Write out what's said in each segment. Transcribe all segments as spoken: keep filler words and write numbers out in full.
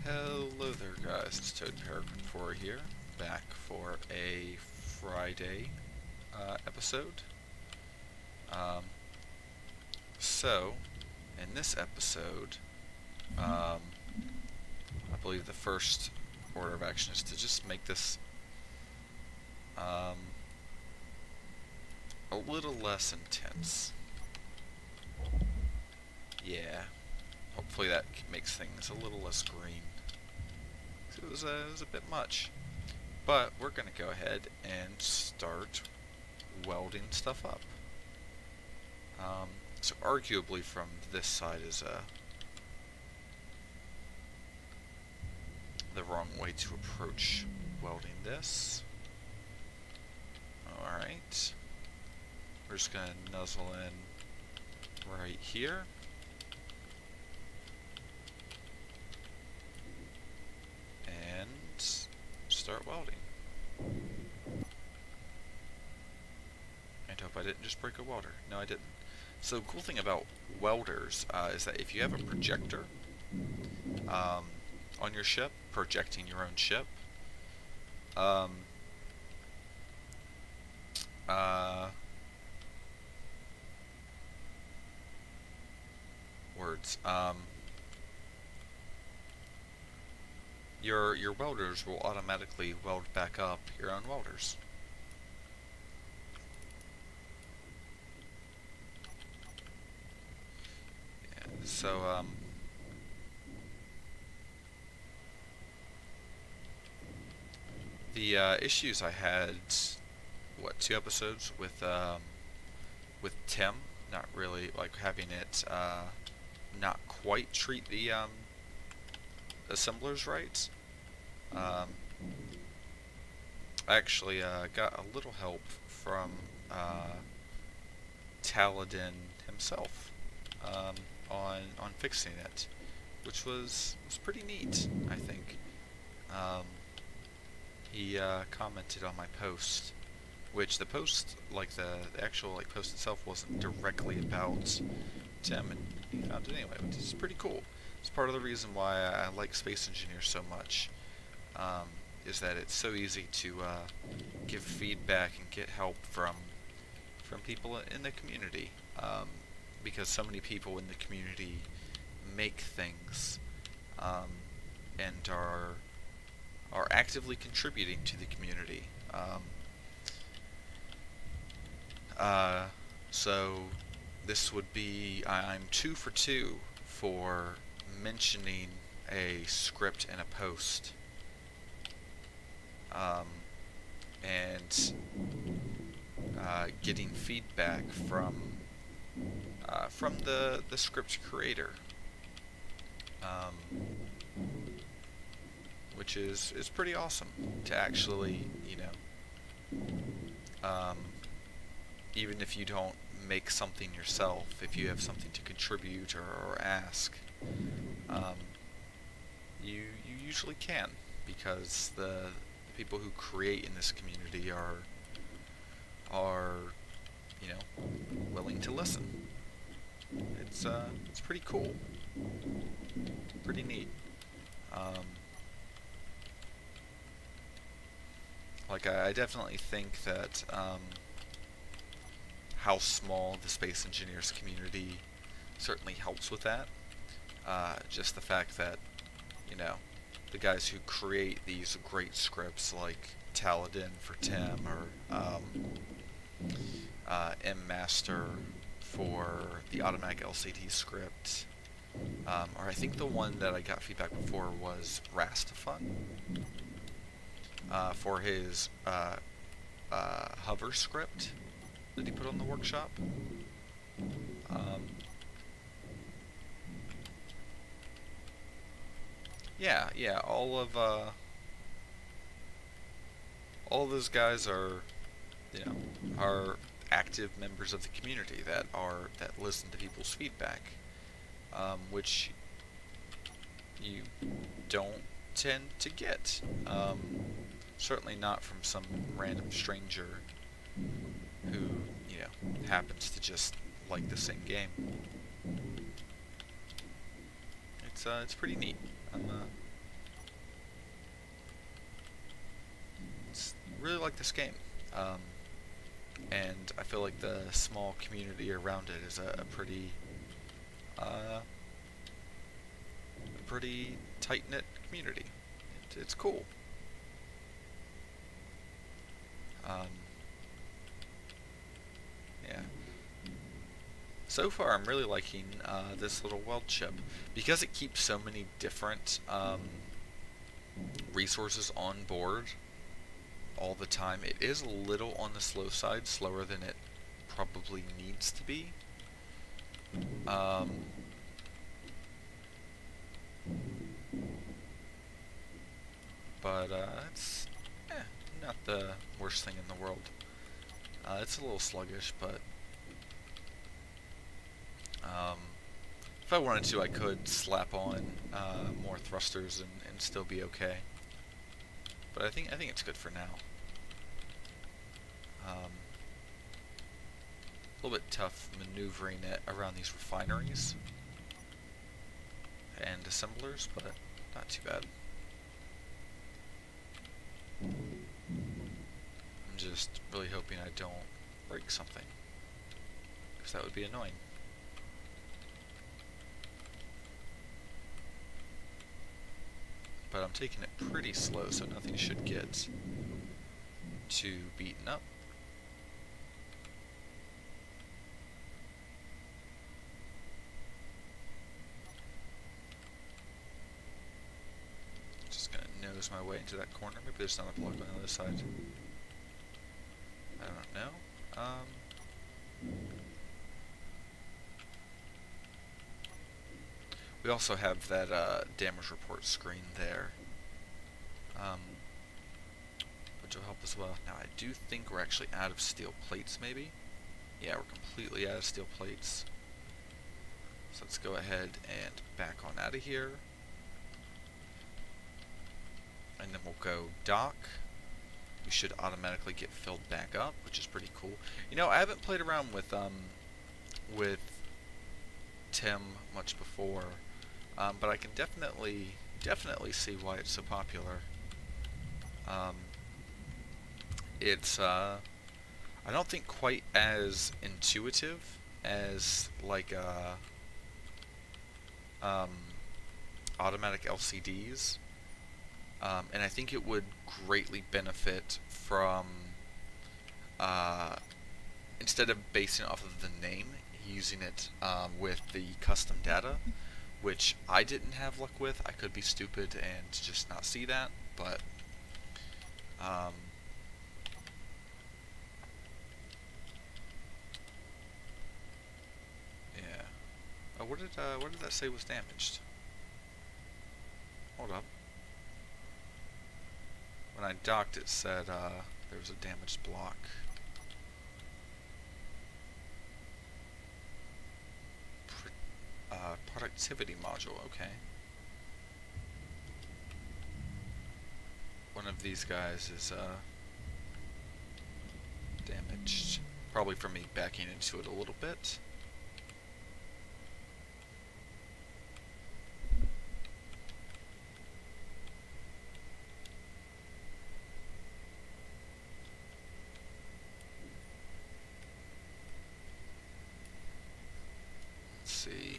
Hello there guys, it's Toad Peregrine four here, back for a Friday uh, episode. Um, so, in this episode, um, I believe the first order of action is to just make this um, a little less intense. Yeah, hopefully that makes things a little less green. It was, a, it was a bit much. But we're going to go ahead and start welding stuff up. Um, so arguably from this side is uh, the wrong way to approach welding this. Alright. We're just going to nuzzle in right here. Start welding. And hope I didn't just break a welder. No, I didn't. So the cool thing about welders uh, is that if you have a projector um, on your ship, projecting your own ship, um, uh, words, um, Your, your welders will automatically weld back up your own welders. Yeah, so, um, the uh, issues I had, what, two episodes with, um, with Tim, not really, like, having it, uh, not quite treat the, um, assemblers right. Um, I actually uh, got a little help from uh, Taladin himself um, on on fixing it, which was was pretty neat, I think. Um, he uh, commented on my post, which the post, like the, the actual like post itself, wasn't directly about Tim, and he found it anyway, which is pretty cool. It's part of the reason why I like Space Engineers so much, um, is that it's so easy to uh, give feedback and get help from from people in the community, um, because so many people in the community make things um, and are are actively contributing to the community. Um, uh, so this would be, I'm two for two for mentioning a script in a post, um, and uh, getting feedback from uh, from the the script creator, um, which is is pretty awesome to actually, you know, um, even if you don't make something yourself, if you have something to contribute or, or ask. Um, you you usually can, because the people who create in this community are are you know willing to listen. It's uh it's pretty cool, pretty neat. Um, like I, I definitely think that um, how small the Space Engineers community certainly helps with that. Uh, just the fact that, you know, the guys who create these great scripts like Taladin for Tim, or um, uh, M Master for the automatic L C D script, um, or I think the one that I got feedback before was Rastafun uh, for his uh, uh, hover script that he put on the workshop. Um, Yeah, yeah, all of, uh, all of those guys are, you know, are active members of the community that are, that listen to people's feedback, um, which you don't tend to get, um, certainly not from some random stranger who, you know, happens to just like the same game. It's, uh, it's pretty neat. I'm, uh, really like this game. Um, and I feel like the small community around it is a, a pretty, uh, a pretty tight-knit community. It, it's cool. Um, yeah. So far, I'm really liking uh, this little weld chip because it keeps so many different um, resources on board all the time. It is a little on the slow side, slower than it probably needs to be. Um, but uh, it's eh, not the worst thing in the world. Uh, it's a little sluggish, but um, if I wanted to, I could slap on uh, more thrusters and, and still be okay. But I think I think it's good for now. Um, a little bit tough maneuvering it around these refineries and assemblers, but not too bad. I'm just really hoping I don't break something, because that would be annoying. But I'm taking it pretty slow, so nothing should get too beaten up. Just gonna nose my way into that corner. Maybe there's another block on the other side. I don't know. Um, we also have that uh, damage report screen there, um, which will help as well. Now, I do think we're actually out of steel plates, maybe? Yeah, we're completely out of steel plates. So let's go ahead and back on out of here. And then we'll go dock. We should automatically get filled back up, which is pretty cool. You know, I haven't played around with um, with Tim much before, um, but I can definitely definitely see why it's so popular. Um, it's uh, I don't think quite as intuitive as like uh, um, automatic L C Ds. Um, and I think it would greatly benefit from, uh, instead of basing it off of the name, using it um, with the custom data, which I didn't have luck with. I could be stupid and just not see that, but um, yeah. Oh, what did uh, what did that say was damaged? Hold up. When I docked, it said uh, there was a damaged block. Pro uh, productivity module, okay. One of these guys is uh, damaged. Probably from me backing into it a little bit. See.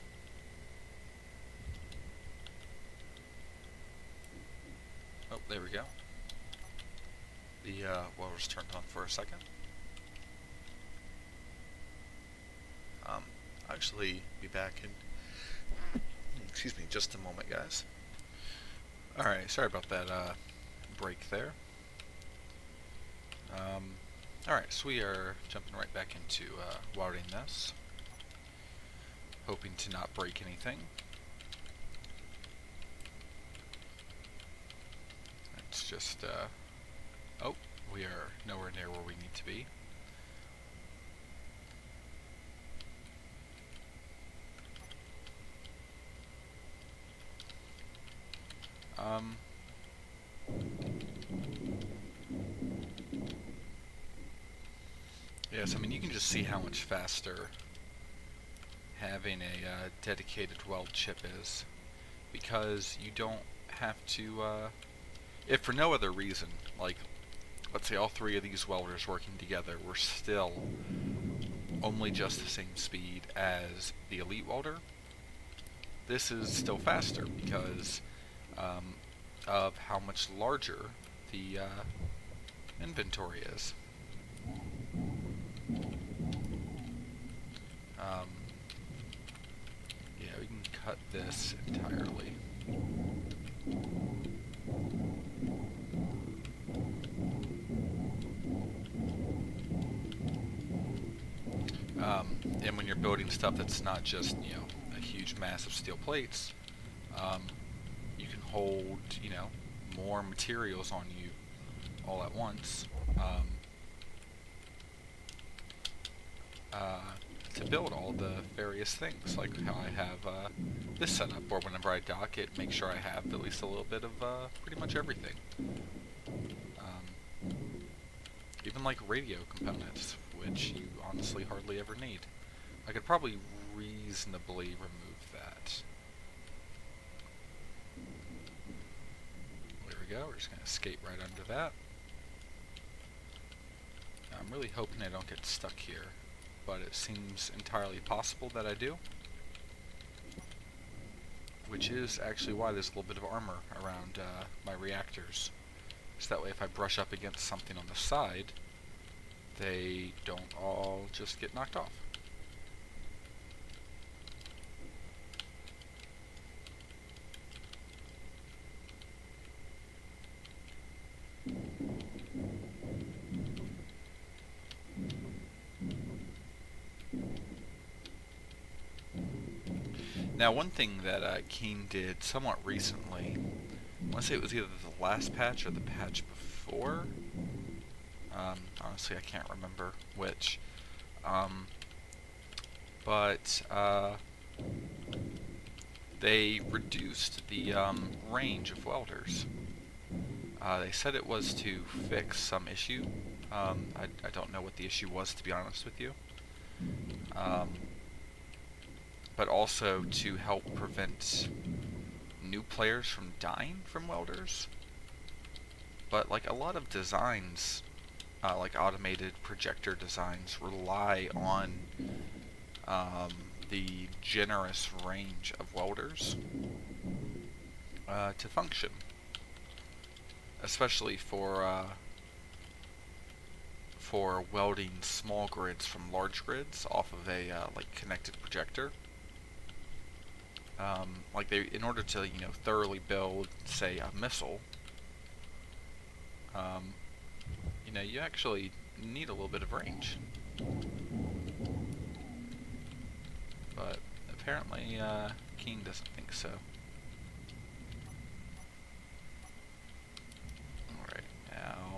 Oh, there we go. The uh, welder's turned on for a second. Um, I'll actually be back in, excuse me, just a moment, guys. Alright, sorry about that uh, break there. Um, Alright, so we are jumping right back into uh, welding this. Hoping to not break anything. It's just, uh, oh, we are nowhere near where we need to be. Um, yes, I mean, you can just see how much faster having a uh, dedicated weld chip is, because you don't have to, uh, if for no other reason, like let's say all three of these welders working together were still only just the same speed as the elite welder, this is still faster because um, of how much larger the uh, inventory is. Um, yeah, we can cut this entirely. Um, and when you're building stuff that's not just, you know, a huge mass of steel plates, um, you can hold, you know, more materials on you all at once um, uh, to build all the various things, like how I have uh, this set up, or whenever I dock it, make sure I have at least a little bit of uh, pretty much everything. Um, even like radio components, which you honestly hardly ever need. I could probably reasonably remove that. There we go, we're just going to skate right under that. I'm really hoping I don't get stuck here, but it seems entirely possible that I do. Which is actually why there's a little bit of armor around uh, my reactors. So that way if I brush up against something on the side, they don't all just get knocked off. Now, one thing that uh, Keen did somewhat recently, I want to say it was either the last patch or the patch before. Um, honestly, I can't remember which. Um, but uh, they reduced the um, range of welders. Uh, they said it was to fix some issue. Um, I, I don't know what the issue was, to be honest with you. Um, but also to help prevent new players from dying from welders. But like a lot of designs, uh, like automated projector designs, rely on um, the generous range of welders uh, to function, especially for uh, for welding small grids from large grids off of a uh, like connected projector. Um, like they, in order to you know thoroughly build, say, a missile, um, you know, you actually need a little bit of range. But apparently, uh, Keen doesn't think so. Alright, now...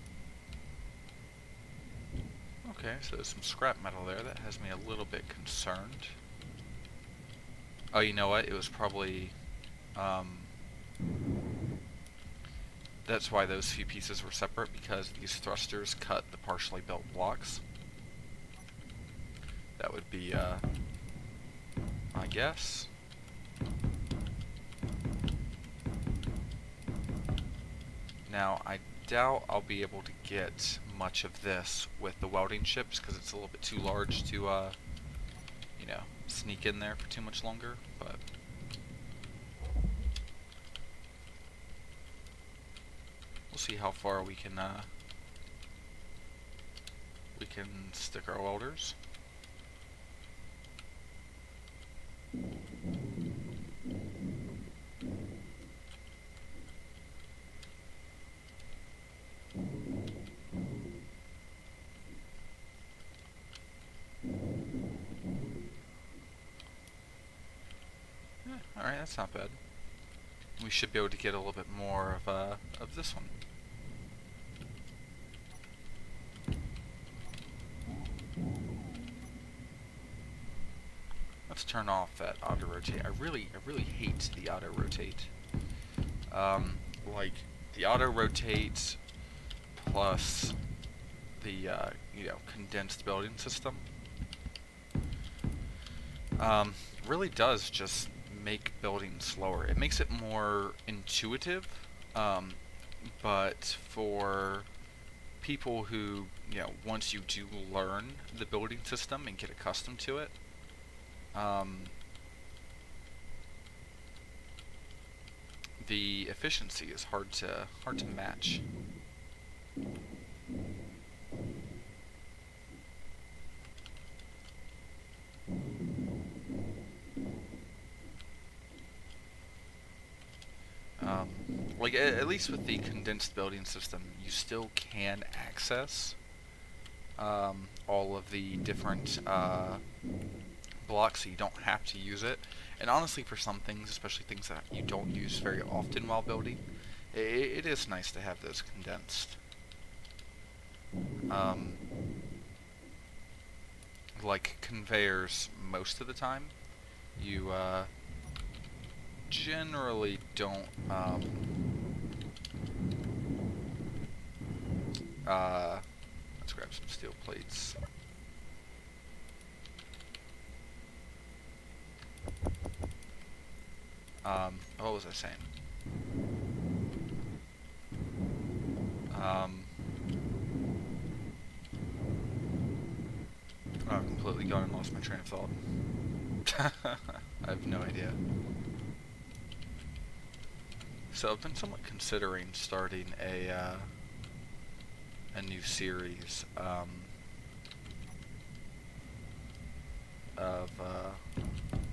Okay, so there's some scrap metal there. That has me a little bit concerned. Oh, you know what? It was probably... Um, that's why those few pieces were separate, because these thrusters cut the partially built blocks. That would be, uh, I guess. Now, I doubt I'll be able to get much of this with the welding ships, because it's a little bit too large to, uh, you know, sneak in there for too much longer, but... we'll see how far we can, uh, we can stick our welders. Yeah, alright, that's not bad. We should be able to get a little bit more of, uh, of this one. Let's turn off that auto rotate. I really, I really hate the auto rotate. Um, like the auto rotate plus the uh, you know condensed building system um, really does just make building slower. It makes it more intuitive, um, but for people who, you know, once you do learn the building system and get accustomed to it, um, the efficiency is hard to hard to match. Um, like at, at least with the condensed building system, you still can access um, all of the different uh, blocks, so you don't have to use it. And honestly, for some things, especially things that you don't use very often while building, it, it is nice to have those condensed. Um, like conveyors, most of the time, you uh, generally don't um, uh, let's grab some steel plates. Um, what was I saying? Um, oh, I've completely gone and lost my train of thought. I have no idea. So I've been somewhat considering starting a uh, a new series um, of uh,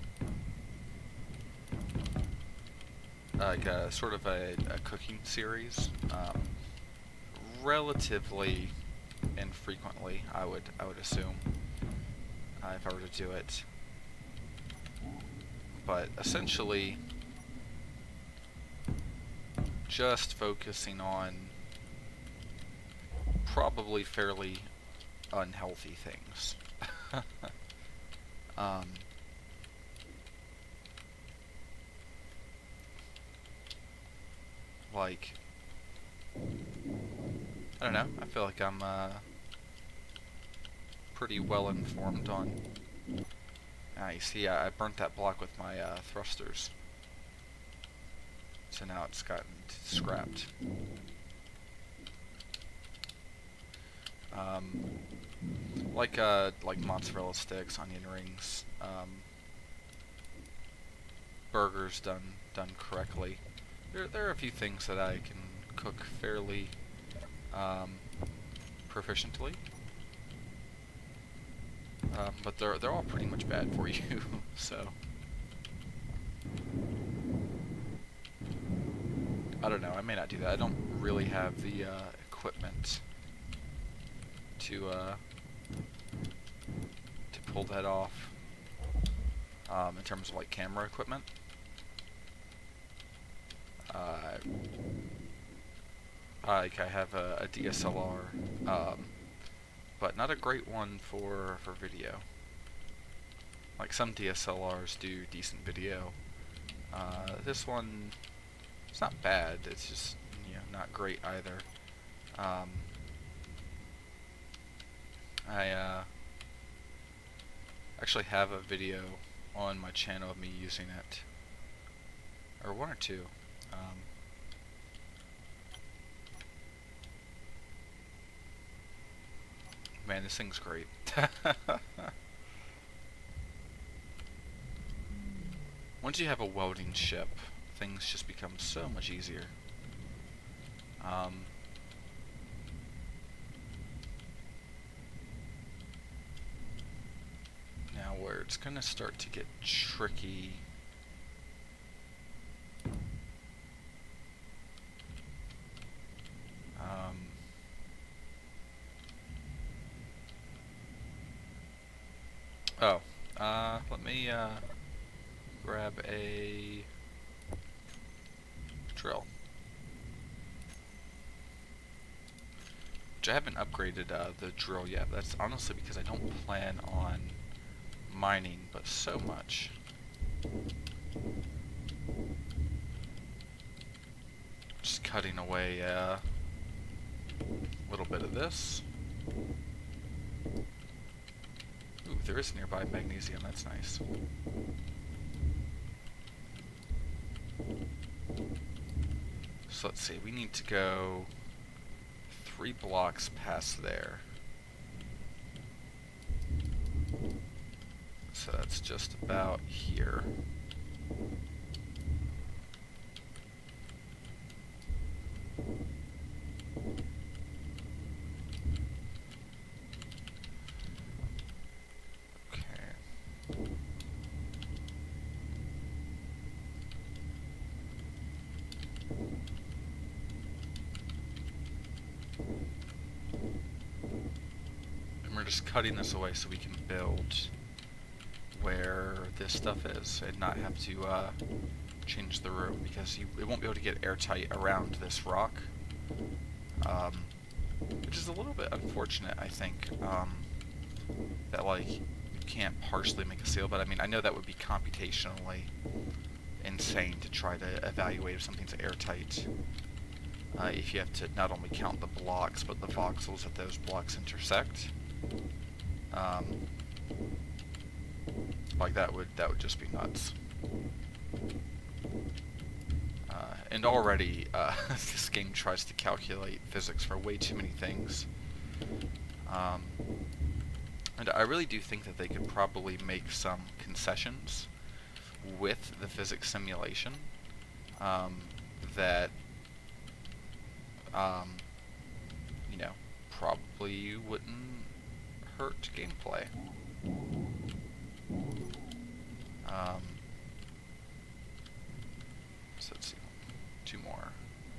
like a sort of a, a cooking series, um, relatively infrequently, I would I would assume, uh, if I were to do it. But essentially, just focusing on probably fairly unhealthy things. um, like, I don't know, I feel like I'm uh, pretty well informed on... Ah, you see, I, I burnt that block with my uh, thrusters. So now it's gotten scrapped. Um, like uh, like mozzarella sticks, onion rings, um, burgers done done correctly. There there are a few things that I can cook fairly um, proficiently, um, but they're they're all pretty much bad for you. So I don't know. I may not do that. I don't really have the uh, equipment to uh, to pull that off um, in terms of like camera equipment. Uh, like I have a, a D S L R, um, but not a great one for for video. Like some D S L Rs do decent video. Uh, this one, it's not bad. It's just, you know, not great either. Um, I uh, actually have a video on my channel of me using it, or one or two. Um, man, this thing's great. Once you have a welding ship, things just become so much easier. Um, now where it's going to start to get tricky um, oh, uh, let me uh, grab a drill. Which I haven't upgraded uh, the drill yet. That's honestly because I don't plan on mining, but so much. Just cutting away a little bit of this. Ooh, there is nearby magnesium. That's nice. So let's see. We need to go three blocks past there. So that's just about here. Just cutting this away so we can build where this stuff is and not have to uh, change the room, because you, it won't be able to get airtight around this rock, um, which is a little bit unfortunate, I think, um, that like you can't partially make a seal. But I mean, I know that would be computationally insane to try to evaluate if something's airtight, uh, if you have to not only count the blocks but the voxels that those blocks intersect. Um, like that would that would just be nuts. Uh, and already uh, this game tries to calculate physics for way too many things. Um, and I really do think that they could probably make some concessions with the physics simulation um, that um, you know, probably wouldn't hurt gameplay. Um, so let's see, two more.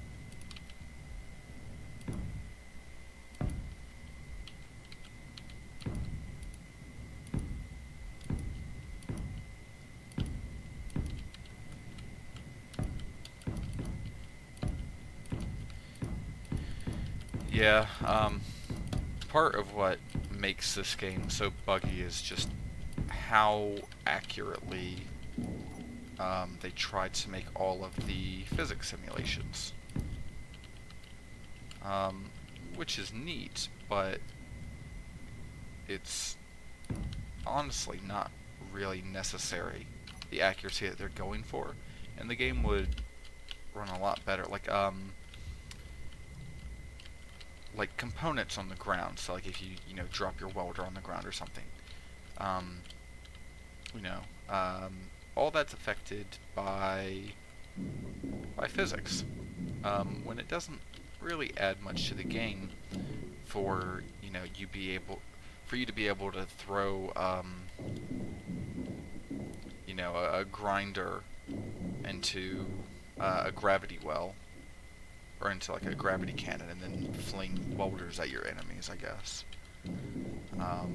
Yeah, um, part of what makes this game so buggy is just how accurately um, they tried to make all of the physics simulations. Um, which is neat, but it's honestly not really necessary, the accuracy that they're going for, and the game would run a lot better. Like, um, like components on the ground, so like if you, you know, drop your welder on the ground or something, um, you know, um, all that's affected by by physics, um, when it doesn't really add much to the game for, you know, you be able, for you to be able to throw, um, you know, a, a grinder into uh, a gravity well, or into like a gravity cannon, and then fling welders at your enemies, I guess. Um,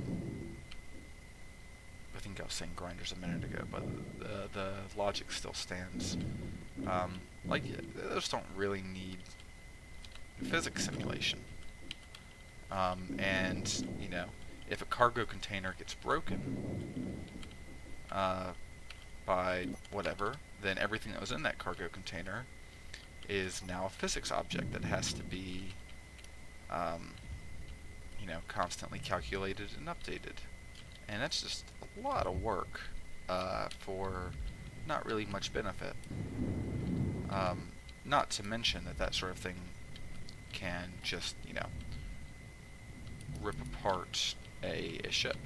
I think I was saying grinders a minute ago, but the, the logic still stands. Um, like, those don't really need physics simulation. Um, and, you know, if a cargo container gets broken uh, by whatever, then everything that was in that cargo container is now a physics object that has to be, um, you know, constantly calculated and updated. And that's just a lot of work uh, for not really much benefit. Um, not to mention that that sort of thing can just, you know, rip apart a, a ship.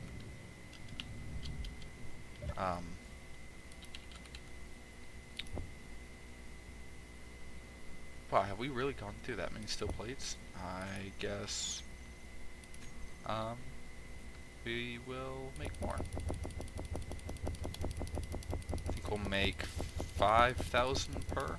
Um, wow, have we really gone through that many steel plates? I guess um, we will make more. I think we'll make five thousand per.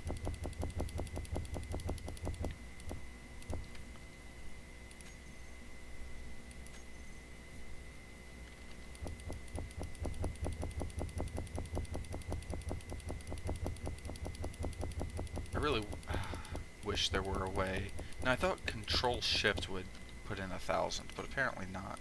I really wish there were a way. Now, I thought Control Shift would put in a thousand, but apparently not.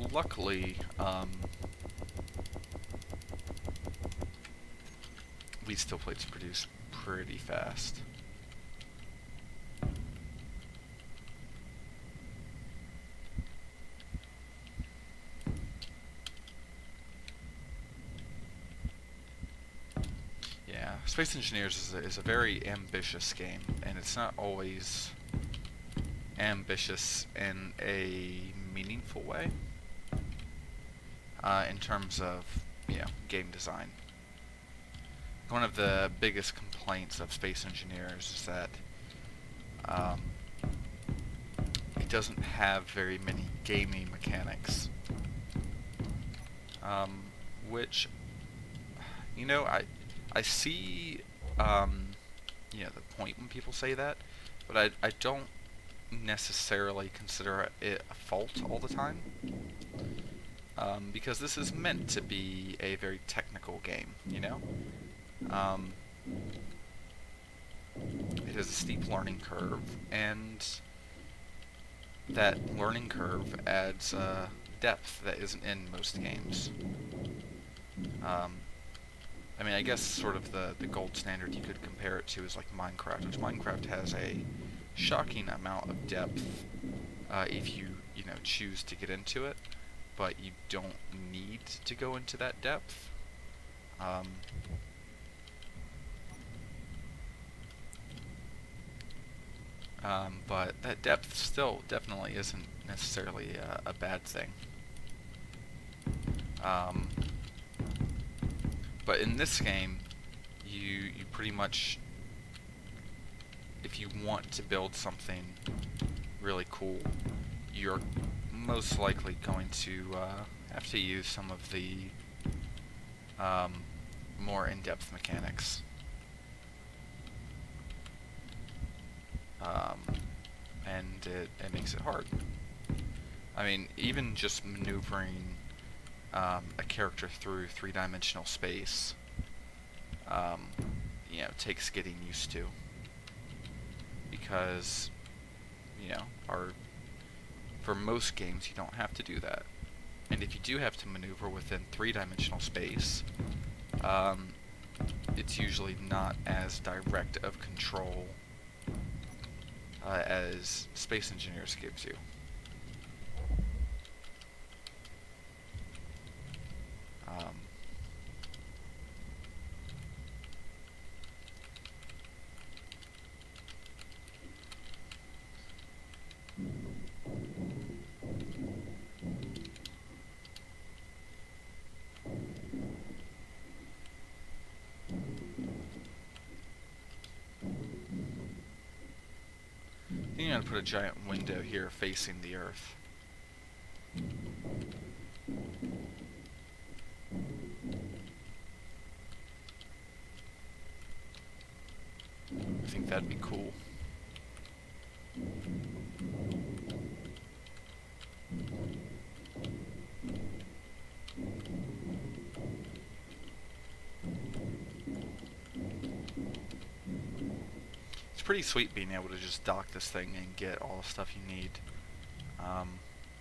Luckily, um, wheat steel plates produce pretty fast. Yeah, Space Engineers is a, is a very ambitious game, and it's not always ambitious in a meaningful way uh, in terms of, you know, game design. One of the biggest complaints of Space Engineers is that um, it doesn't have very many gaming mechanics, um, which, you know, I I see um, you know, the point when people say that, but I I don't necessarily consider it a fault all the time, um, because this is meant to be a very technical game, you know. Um, it has a steep learning curve, and that learning curve adds uh, depth that isn't in most games. Um, I mean, I guess sort of the, the gold standard you could compare it to is like Minecraft, which Minecraft has a shocking amount of depth uh, if you, you know, choose to get into it, but you don't need to go into that depth. Um, Um, but that depth still definitely isn't necessarily a, a bad thing. Um, but in this game, you you pretty much, if you want to build something really cool, you're most likely going to uh, have to use some of the um, more in-depth mechanics. Um, and it, it makes it hard. I mean, even just maneuvering um, a character through three-dimensional space, um, you know, takes getting used to. Because, you know, our, for most games you don't have to do that. And if you do have to maneuver within three-dimensional space, um, it's usually not as direct of control Uh, as Space Engineers gives you. Um, I think I'm going to put a giant window here facing the Earth. I think that'd be cool. It's pretty sweet being able to just dock this thing and get all the stuff you need. Um,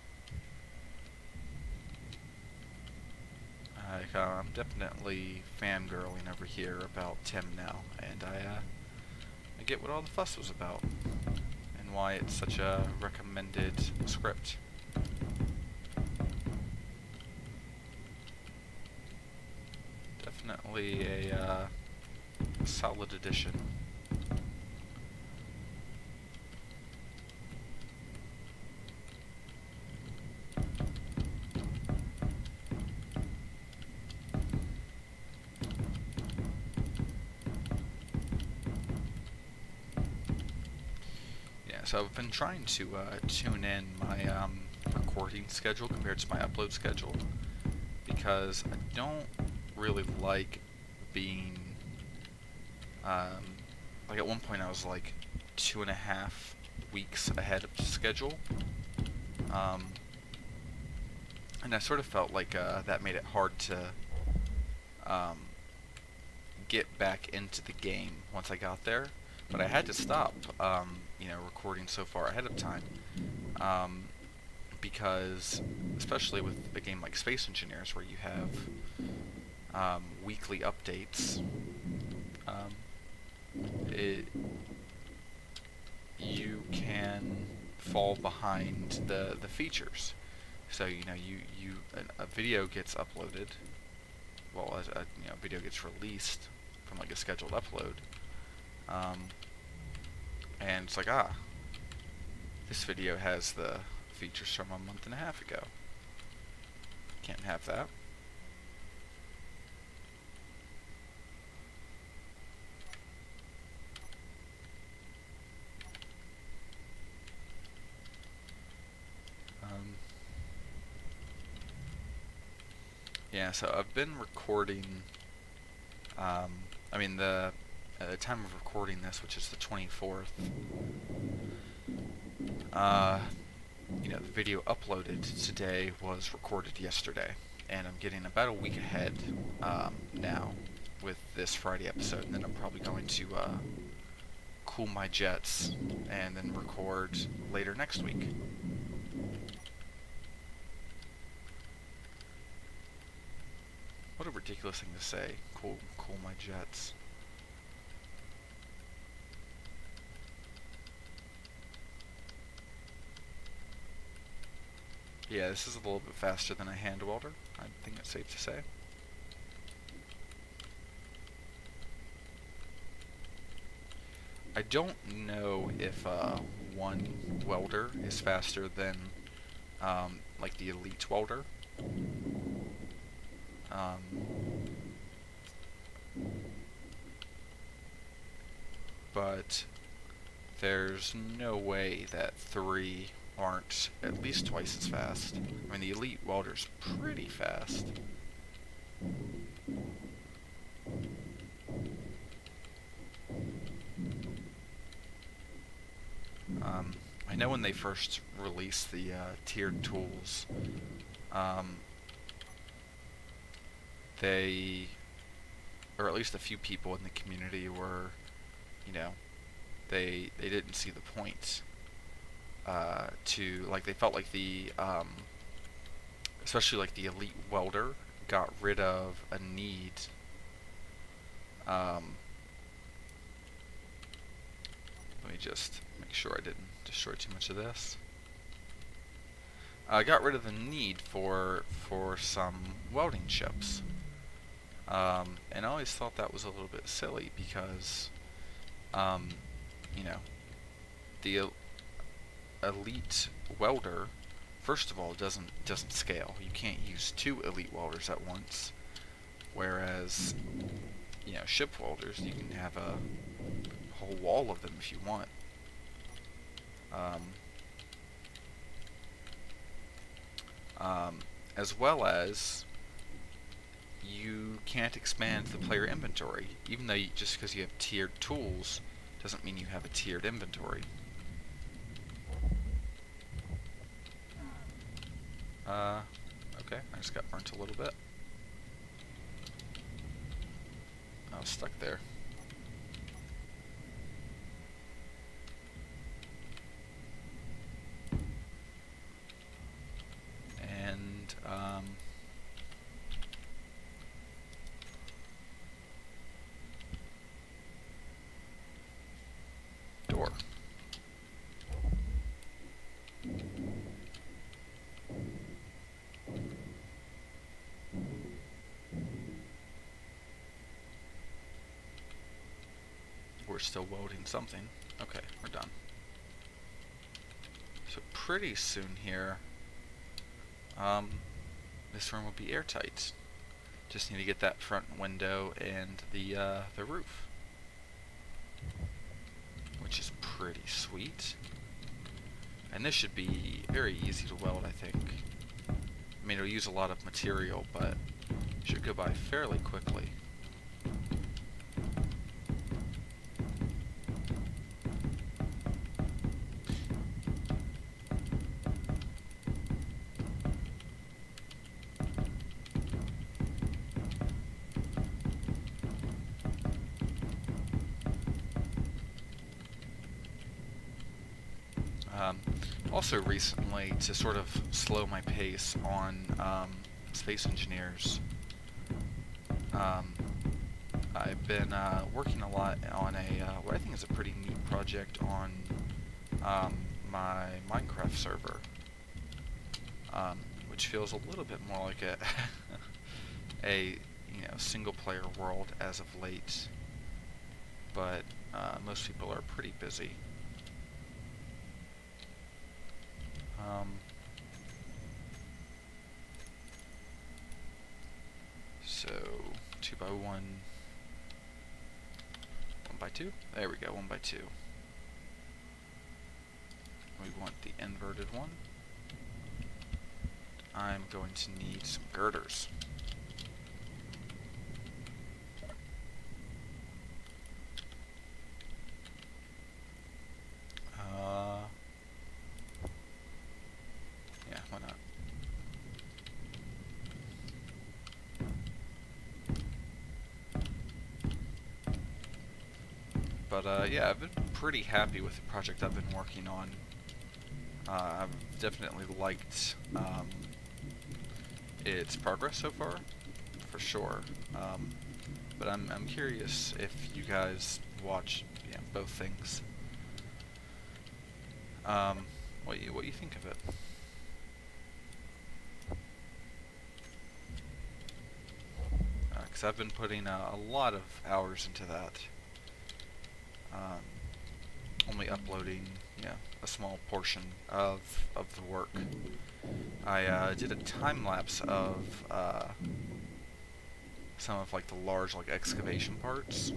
I, uh, I'm definitely fangirling over here about Tim now, and I, uh, I get what all the fuss was about, and why it's such a recommended script. Definitely a uh, solid addition. So I've been trying to uh, tune in my um, recording schedule compared to my upload schedule, because I don't really like being, um, like at one point I was like two and a half weeks ahead of schedule, um, and I sort of felt like uh, that made it hard to um, get back into the game once I got there. But I had to stop, um, you know, recording so far ahead of time, um, because, especially with a game like Space Engineers, where you have um, weekly updates, it you can fall behind the the features. So you know you you a, a video gets uploaded, well a, a you know video gets released from like a scheduled upload, um, and it's like, ah, this video has the features from a month and a half ago. Can't have that. Um, yeah, so I've been recording, um, I mean the, at the time of recording this, which is the twenty-fourth, uh, you know, the video uploaded today was recorded yesterday, and I'm getting about a week ahead um, now with this Friday episode, and then I'm probably going to uh, cool my jets and then record later next week. What a ridiculous thing to say, cool, cool my jets. Yeah, this is a little bit faster than a hand welder, I think it's safe to say. I don't know if uh, one welder is faster than um, like the elite welder. Um, but there's no way that three aren't at least twice as fast. I mean, the elite welder's pretty fast. Um, I know when they first released the uh, tiered tools, um, they, or at least a few people in the community were, you know, they they didn't see the point. Uh, to like they felt like the um, especially like the elite welder got rid of a need um, let me just make sure I didn't destroy too much of this. Uh, got rid of the need for for some welding chips, um, and I always thought that was a little bit silly because um, you know the elite welder, first of all, doesn't doesn't scale. You can't use two elite welders at once, whereas you know ship welders, you can have a whole wall of them if you want. Um, um, as well as you can't expand the player inventory, even though you, just because you have tiered tools doesn't mean you have a tiered inventory. Uh, okay, I just got burnt a little bit. I was stuck there. And, um... door. We're still welding something. Okay, we're done. So pretty soon here, um, this room will be airtight. Just need to get that front window and the uh, the roof, which is pretty sweet. And this should be very easy to weld, I think. I mean, it'll use a lot of material, but should go by fairly quickly. Um, also recently, to sort of slow my pace on um, Space Engineers, um, I've been uh, working a lot on a, uh, what I think is as a pretty neat project on um, my Minecraft server, um, which feels a little bit more like a a you know single player world as of late, but uh, most people are pretty busy. Um, so two by one, one by two. There we go, one by two. We want the inverted one. I'm going to need some girders. Uh, yeah, why not? But uh, yeah, I've been pretty happy with the project I've been working on. Uh, I've definitely liked um, its progress so far, for sure. Um, but I'm I'm curious if you guys watch yeah, both things. Um, what you what you think of it? Because uh, I've been putting uh, a lot of hours into that. Um, only uploading, yeah, a small portion of of the work. I uh, did a time lapse of uh, some of like the large like excavation parts,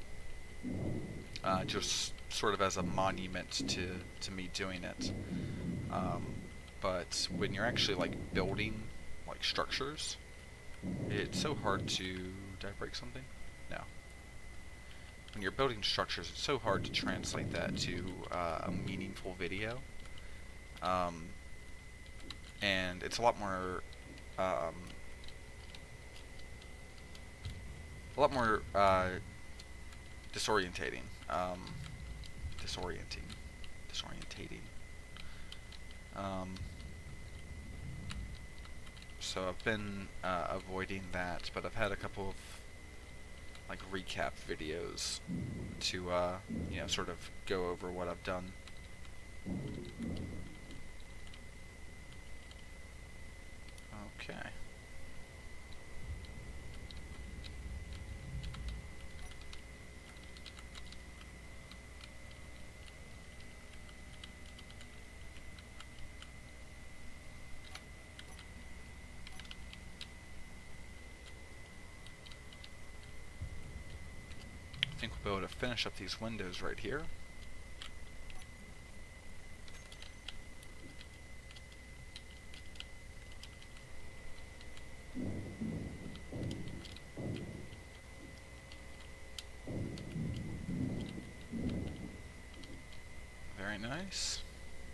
uh, just sort of as a monument to to me doing it. Um, but when you're actually like building like structures, it's so hard to. Did I break something? No. When you're building structures, it's so hard to translate that to uh, a meaningful video. Um, and it's a lot more, um, a lot more uh, disorientating. Um, disorienting. Disorientating. Um, so I've been uh, avoiding that, but I've had a couple of like recap videos to uh, you know sort of go over what I've done. Okay. I think we'll be able to finish up these windows right here. Very nice.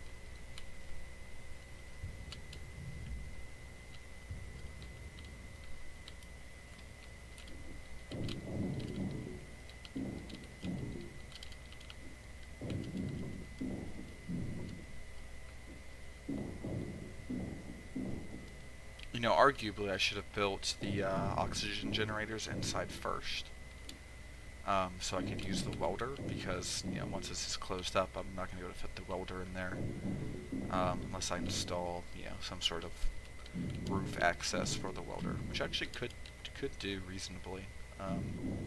You know, arguably I should have built the uh, oxygen generators inside first. Um, so I could use the welder, because, you know, once this is closed up, I'm not going to be able to fit the welder in there. Um, unless I install, you know, some sort of roof access for the welder, which I actually could, could do reasonably. Um,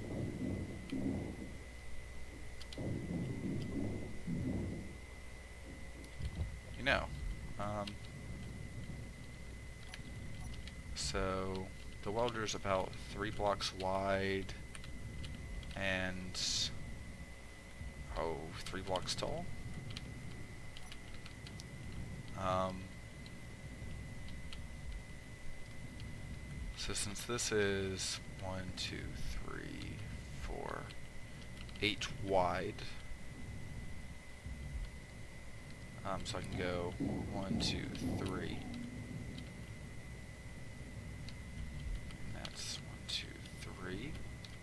you know, um, so the welder's about three blocks wide and oh, three blocks tall. Um, so since this is one, two, three, four, eight wide, um, so I can go one, two, three. And that's one, two, three.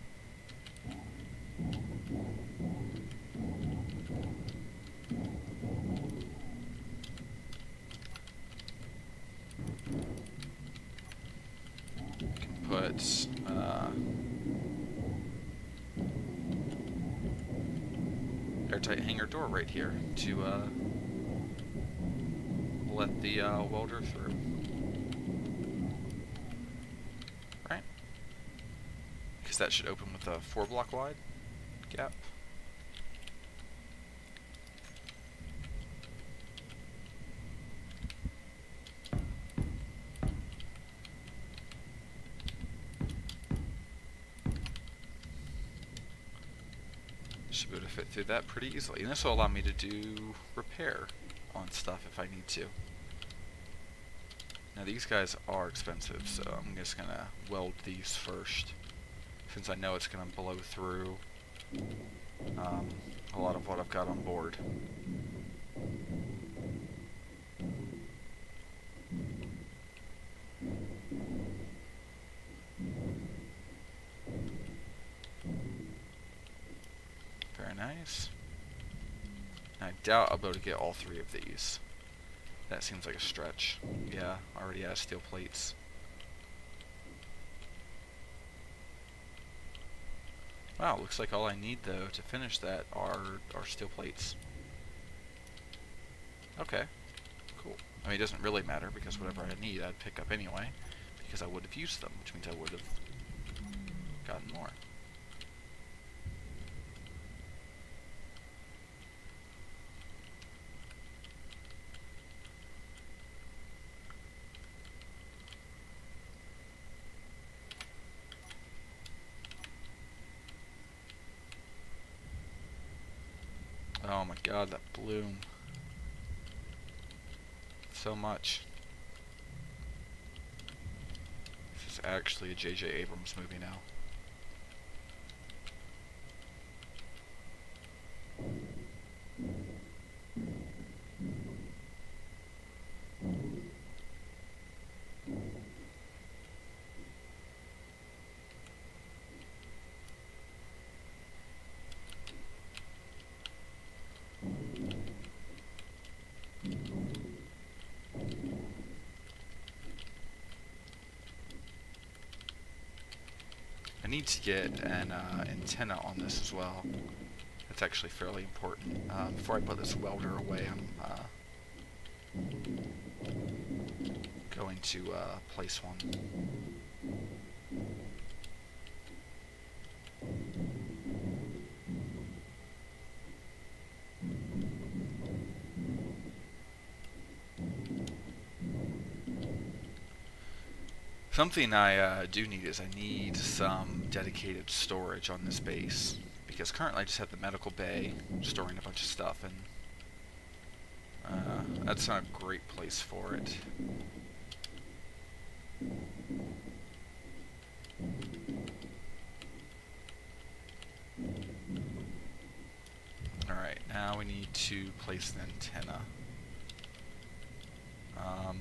Put uh, airtight hangar door right here to uh, let the uh, welder through. Right? Because that should open with a four block wide gap. Should be able to fit through that pretty easily. And this will allow me to do repair on stuff if I need to. Now these guys are expensive, so I'm just gonna weld these first, since I know it's gonna blow through um, a lot of what I've got on board. Very nice. I doubt I'll be able to get all three of these. That seems like a stretch. Yeah, already has steel plates. Wow, looks like all I need though to finish that are, are steel plates. Okay, cool. I mean, it doesn't really matter because whatever I need I'd pick up anyway, because I would have used them, which means I would have gotten more. Oh my god, that bloom. So much. This is actually a J J Abrams movie now. I need to get an uh, antenna on this as well. That's actually fairly important. Uh, before I put this welder away, I'm uh, going to uh, place one. Something I uh, do need is I need some dedicated storage on this base, because currently I just have the medical bay storing a bunch of stuff, and uh, that's not a great place for it. Alright, now we need to place an antenna. Um,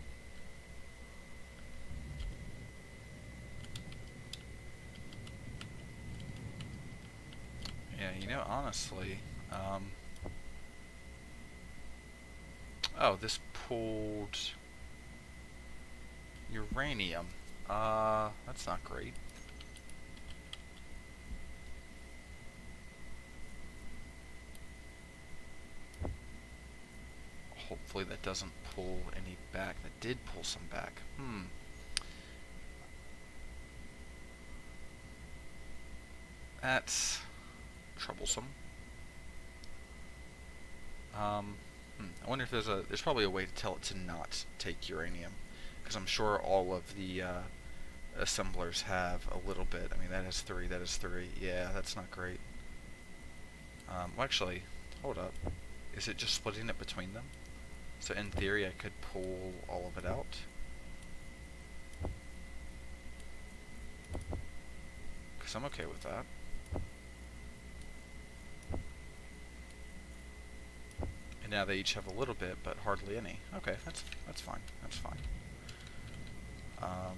Yeah, you know, honestly, um, oh, this pulled uranium. Uh, that's not great. Hopefully that doesn't pull any back. That did pull some back. Hmm. That's troublesome. Um, hmm, I wonder if there's a, there's probably a way to tell it to not take uranium, because I'm sure all of the uh, assemblers have a little bit. I mean, that has three, that has three. Yeah, that's not great. Um, well, actually, hold up. Is it just splitting it between them? So in theory, I could pull all of it out. Because I'm okay with that. And now they each have a little bit, but hardly any. Okay, that's that's fine. That's fine. Um,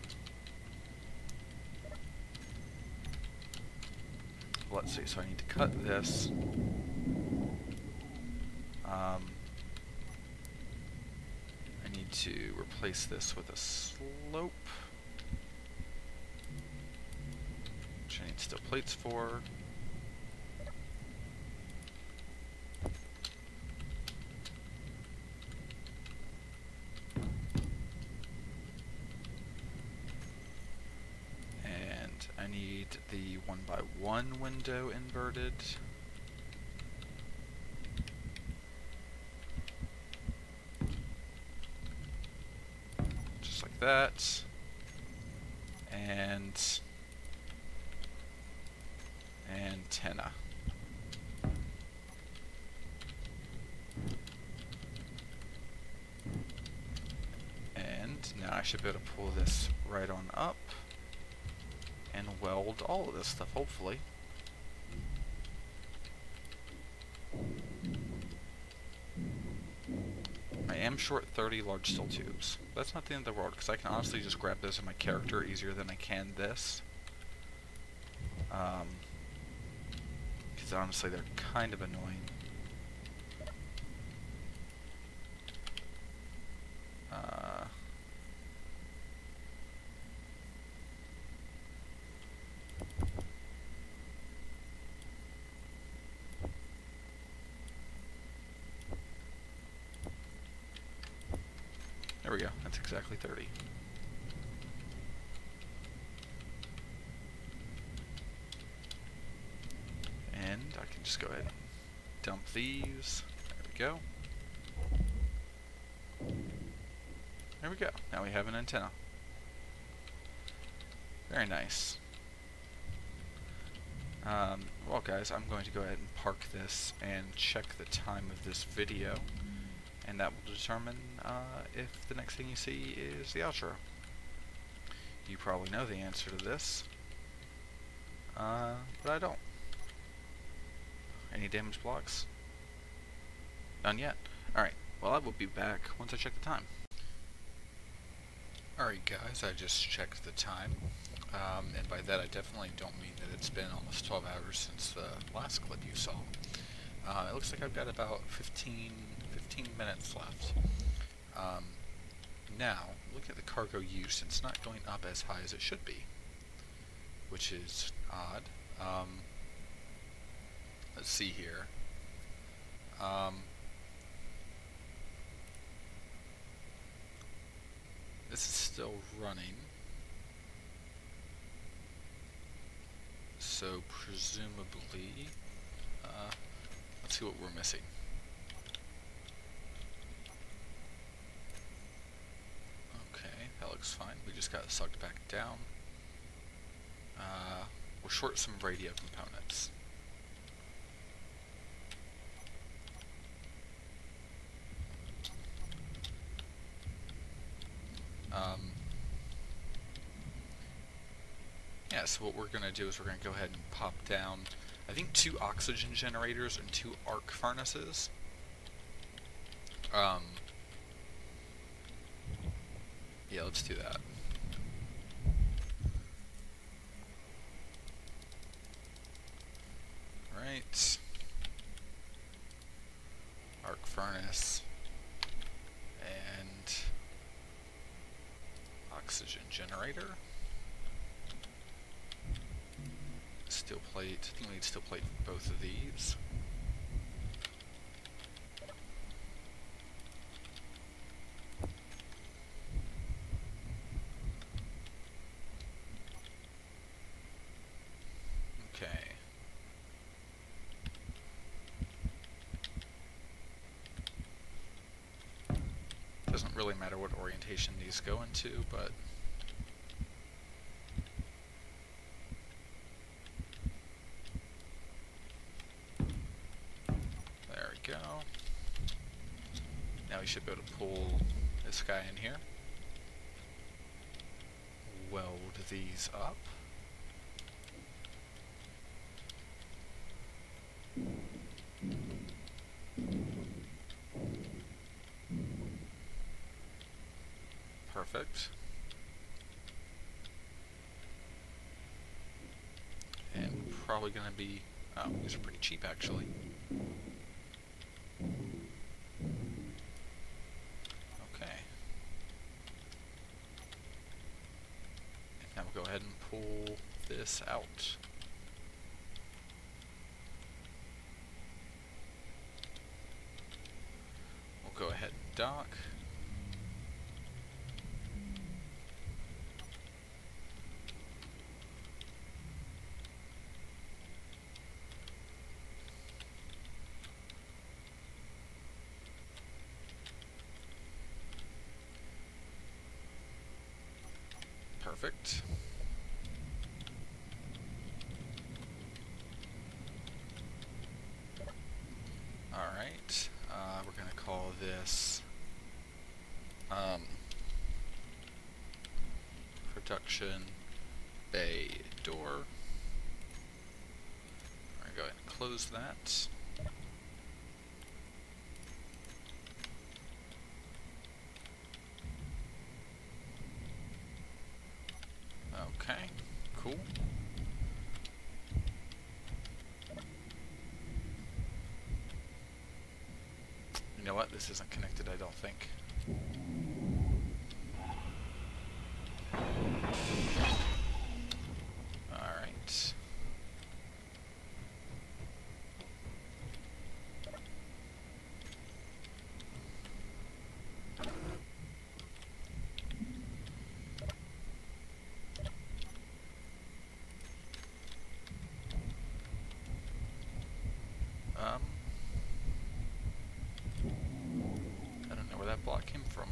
let's see. So I need to cut this. Um, I need to replace this with a slope, which I need steel plates for. I need the one by one window inverted. Just like that. And antenna. And now I should be able to pull this right on up and weld all of this stuff, hopefully. I am short thirty large steel tubes. That's not the end of the world, because I can honestly just grab those in my character easier than I can this. Um, because honestly they're kind of annoying. Uh, there we go, that's exactly thirty. And I can just go ahead and dump these. There we go. There we go. Now we have an antenna. Very nice. Um, well guys, I'm going to go ahead and park this and check the time of this video, and that will determine uh, if the next thing you see is the outro. You probably know the answer to this, uh, but I don't. Any damage blocks? None yet. Alright, well I will be back once I check the time. Alright guys, I just checked the time, um, and by that I definitely don't mean that it's been almost twelve hours since the last clip you saw. Uh, it looks like I've got about fifteen, fifteen minutes left. Um, now, look at the cargo use. It's not going up as high as it should be, which is odd. Um, let's see here. Um, this is still running, so presumably, uh, let's see what we're missing. Okay, that looks fine. We just got sucked back down. Uh, we're short some radio components. Um, yeah, so what we're going to do is we're going to go ahead and pop down, I think, two oxygen generators and two arc furnaces. Um, yeah, let's do that. Right. Arc furnace. And oxygen generator. Steel plate. I think we need steel plate for both of these. Okay. Doesn't really matter what orientation these go into, but there we go. Now we should be able to pull this guy in here. Weld these up. Perfect. And probably going to be... oh, these are pretty cheap actually. Okay. Now we'll go ahead and pull this out. We'll go ahead and dock. Perfect. Alright, uh, we're going to call this um, production bay door. We're going to go ahead and close that. Okay, cool. You know what? This isn't connected, I don't think. Alright. Um, I don't know where that block came from.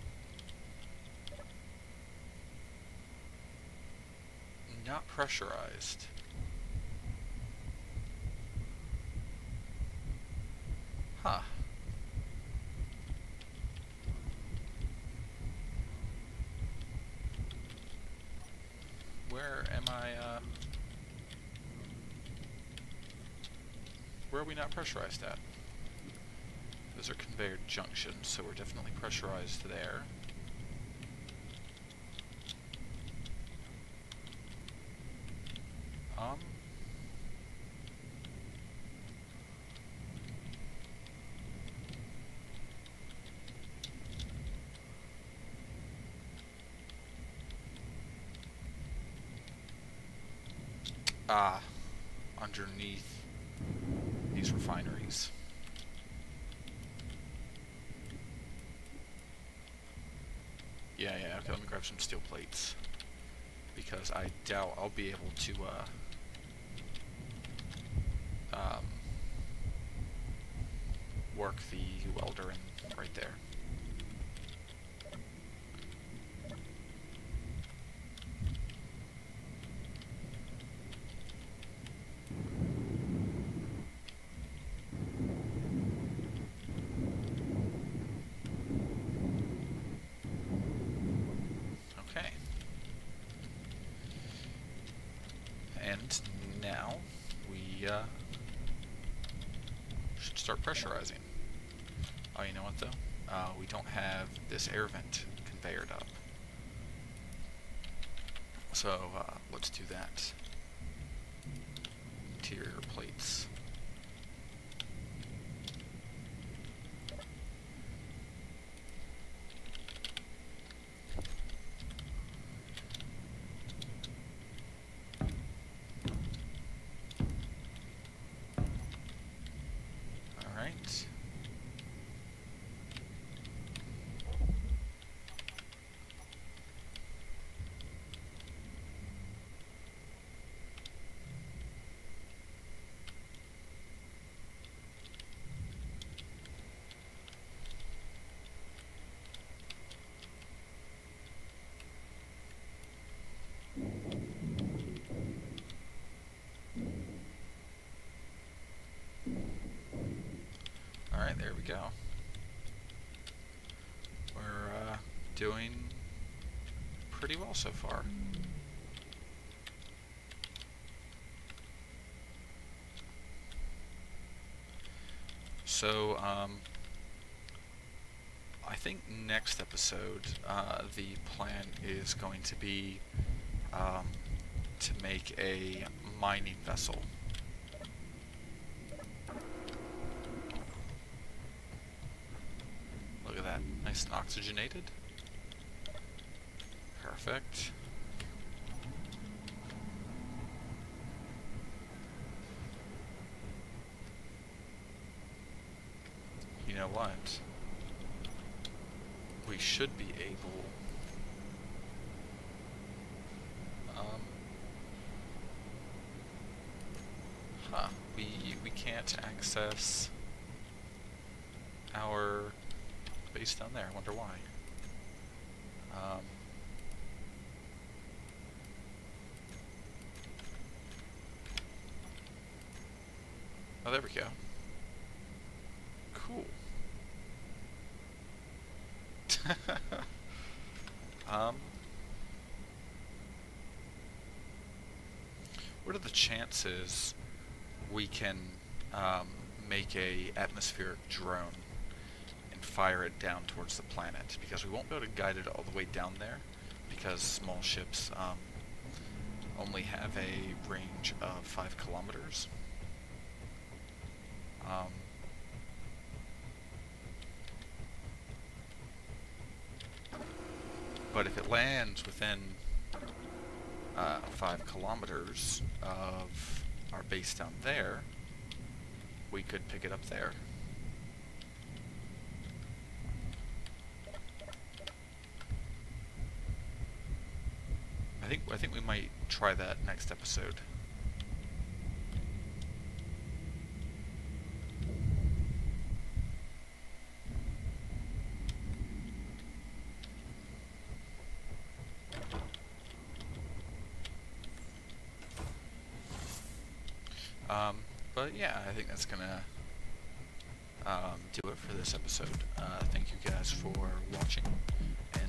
Not pressurized. Huh. Where am I, uh... where are we not pressurized at? Those are conveyor junctions, so we're definitely pressurized there. Um... Ah, underneath these refineries. Yeah, yeah, okay, let me grab some steel plates. Because I doubt I'll be able to, uh... Um... work the welder in right there. Okay. And now we uh, should start pressurizing. Oh, you know what though? Uh, we don't have this air vent conveyored up. So uh, let's do that. Interior plates. Alright. Alright, there we go. We're uh, doing pretty well so far. So, um, I think next episode, uh, the plan is going to be um, to make a mining vessel. Look at that, nice and oxygenated. Perfect. You know what? We should be able... Um... Huh. We, we can't access our base down there. I wonder why. Um... Oh, there we go. Cool. um, what are the chances we can um, make a atmospheric drone and fire it down towards the planet? Because we won't be able to guide it all the way down there, because small ships um, only have a range of five kilometers. Um, but if it lands within uh, five kilometers of our base down there, we could pick it up there. I think I think we might try that next episode. Um, but yeah, I think that's gonna um, do it for this episode. Uh, thank you guys for watching, and